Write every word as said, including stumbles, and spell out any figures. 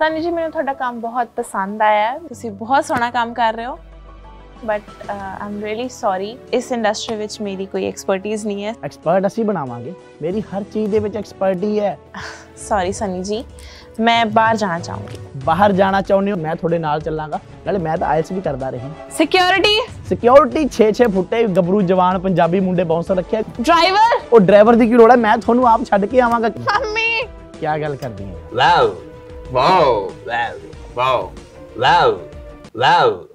सनी जी मैंने ਤੁਹਾਡਾ काम बहुत पसंद आया है, ਤੁਸੀਂ बहुत सोहना काम कर रहे हो, but I am really sorry इस इंडस्ट्री ਵਿੱਚ ਮੇਰੀ ਕੋਈ ਐਕਸਪਰਟਿਜ਼ ਨਹੀਂ ਹੈ। ਐਕਸਪਰਟ ਅਸੀਂ ਬਣਾਵਾਂਗੇ, ਮੇਰੀ ਹਰ ਚੀਜ਼ ਦੇ ਵਿੱਚ ਐਕਸਪਰਟ ਹੀ ਹੈ। सॉरी सनी जी, मैं बाहर जाना चाहूंगी। ਬਾਹਰ ਜਾਣਾ ਚਾਹੁੰਦੇ ਹੋ, ਮੈਂ ਤੁਹਾਡੇ ਨਾਲ ਚੱਲਾਂਗਾ। ਨਾਲੇ ਮੈਂ ਤਾਂ ਆਇਲਸ ਵੀ ਕਰਦਾ ਰਹੀ। सिक्योरिटी ਸਿਕਿਉਰਿਟੀ ਛੇ ਛੇ ਫੁੱਟੇ ਗੱਭਰੂ ਜਵਾਨ ਪੰਜਾਬੀ ਮੁੰਡੇ ਬਾਉਂਸਰ ਰੱਖਿਆ। ड्राइवर ਉਹ ਡਰਾਈਵਰ ਦੀ ਕੀ ਲੋੜ ਹੈ, ਮੈਂ ਤੁਹਾਨੂੰ ਆਪ ਛੱਡ ਕੇ ਆਵਾਂਗਾ। मम्मी ਕੀ ਗੱਲ ਕਰਦੀ ਹੈ? ਲਵ ਵਾਓ ਲਵ ਵਾਓ ਲਵ ਲਵ